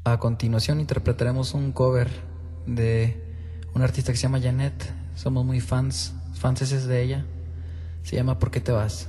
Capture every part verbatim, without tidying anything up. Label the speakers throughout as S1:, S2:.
S1: A continuación interpretaremos un cover de una artista que se llama Janet. Somos muy fans, fanses de ella. Se llama ¿Por qué te vas?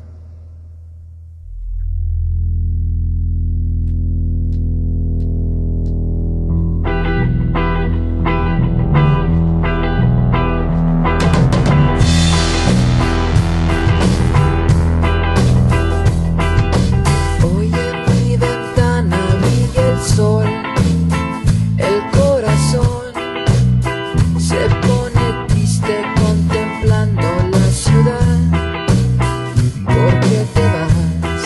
S2: Hoy en mi ventana brilla el sol, el corazón se pone triste contemplando la ciudad. ¿Por qué te vas?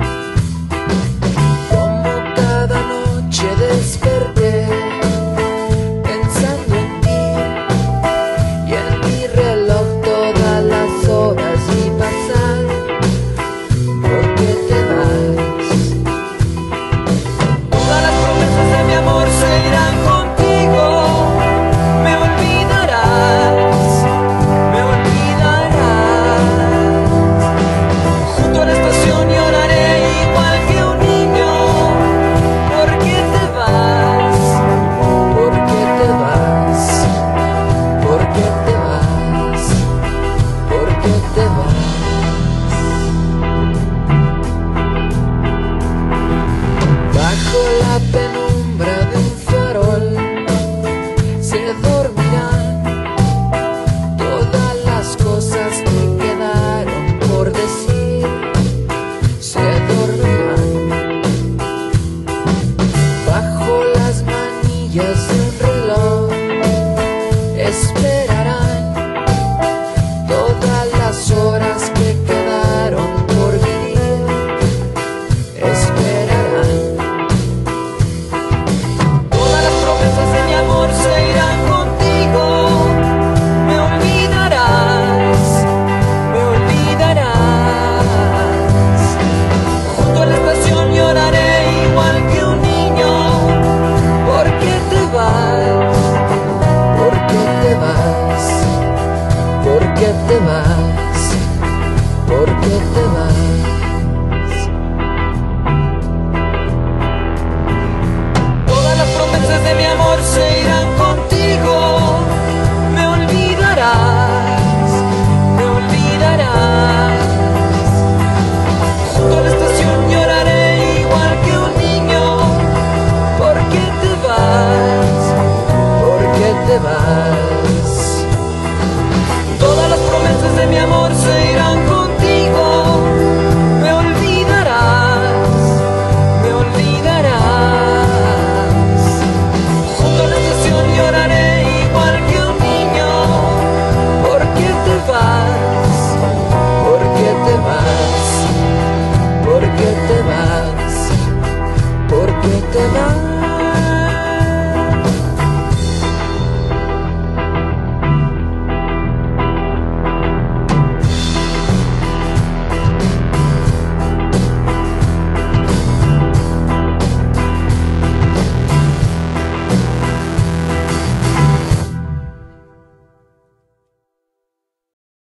S2: Como cada noche desperté pensando en ti y en mi reloj todas las horas vi pasar. ¿Por qué te vas? Todas las promesas de mi amor se irán contigo. Me olvidarás, me olvidarás. Junto a la estación lloraré igual que un niño. ¿Por qué te vas? ¿Por qué te vas? ¿Por qué te vas? ¿Por qué te vas? Bajo la penumbra de un farol se dormirán todas las cosas que quedaron por decir. Se dormirán bajo las manillas